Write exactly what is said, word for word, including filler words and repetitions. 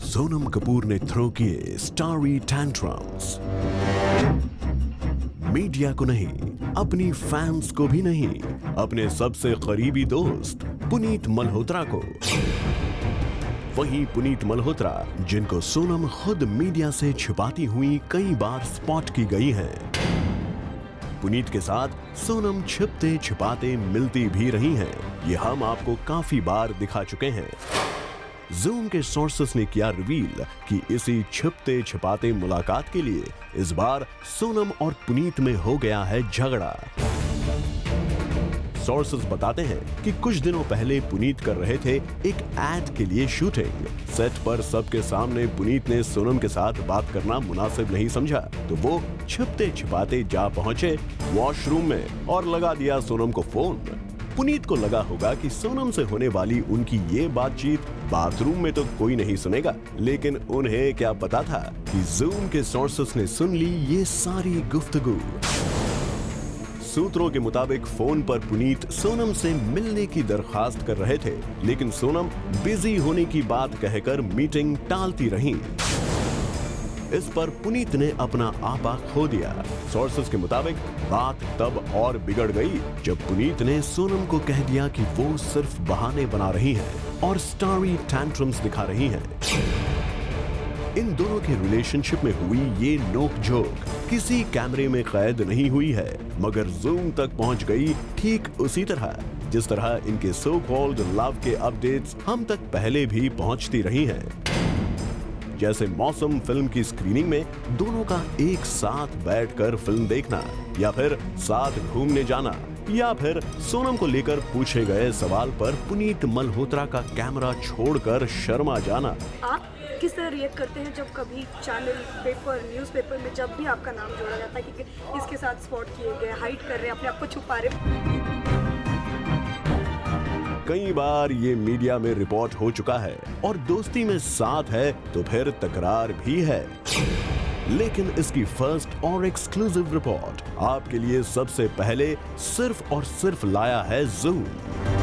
सोनम कपूर ने थ्रो किए starry tantrums. Media को नहीं, अपनी फैंस को भी नहीं, अपने सबसे करीबी दोस्त पुनीत मल्होत्रा को। वही पुनीत मल्होत्रा जिनको सोनम खुद मीडिया से छिपाती हुई कई बार स्पॉट की गई हैं। पुनीत के साथ सोनम छिपते छिपाते मिलती भी रही हैं। ये हम आपको काफी बार दिखा चुके हैं। जूम के सोर्सेस ने किया रिवील कि इसी छिपते छिपाते मुलाकात के लिए इस बार सोनम और पुनीत में हो गया है झगड़ा। सोर्सेस बताते हैं कि कुछ दिनों पहले पुनीत कर रहे थे एक एड के लिए शूटिंग। सेट पर सबके सामने पुनीत ने सोनम के साथ बात करना मुनासिब नहीं समझा, तो वो छिपते छिपाते जा पहुंचे वॉशरूम में और लगा दिया सोनम को फोन। पुनीत को लगा होगा कि सोनम से होने वाली उनकी ये बातचीत बाथरूम में तो कोई नहीं सुनेगा, लेकिन उन्हें क्या पता था कि जूम के सोर्सेस ने सुन ली ये सारी गुफ्तगू। सूत्रों के मुताबिक फोन पर पुनीत सोनम से मिलने की दरखास्त कर रहे थे, लेकिन सोनम बिजी होने की बात कहकर मीटिंग टालती रहीं। इस पर पुनीत ने अपना आपा खो दिया। सोर्सेस के मुताबिक बात तब और बिगड़ गई जब पुनीत ने सोनम को कह दिया कि वो सिर्फ बहाने बना रही हैं और स्टारी टैंट्रम्स दिखा रही हैं। इन दोनों के रिलेशनशिप में हुई ये नोक-झोंक किसी कैमरे में कैद नहीं हुई है, मगर जूम तक पहुंच गई ठीक उसी तरह जिस तरह इनके सो कॉल्ड लव के अपडेट्स हम तक पहले भी पहुंचती रही हैं। जैसे मौसम फिल्म की स्क्रीनिंग में दोनों का एक साथ बैठकर फिल्म देखना, या फिर साथ घूमने जाना, या फिर सोनम को लेकर पूछे गए सवाल पर पुनीत मल्होत्रा का कैमरा छोड़कर शर्मा जाना। आप किस तरह रिएक्ट करते हैं जब कभी चैनल, पेपर, न्यूज़पेपर में जब भी आपका नाम जोड़ा जाता है कि इसके साथ स्पॉट किए गए, हाइड कर रहे हैं, अपने आप को छुपा रहे? कई बार ये मीडिया में रिपोर्ट हो चुका है और दोस्ती में साथ है तो फिर तकरार भी है, लेकिन इसकी फर्स्ट और एक्सक्लूसिव रिपोर्ट आपके लिए सबसे पहले सिर्फ और सिर्फ लाया है जूम।